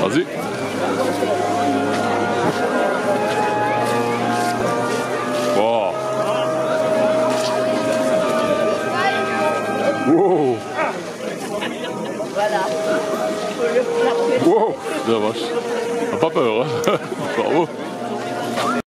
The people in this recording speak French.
Vas-y. Wow. Wow. Voilà. Wow. La vache. T'as pas peur, hein? Bravo.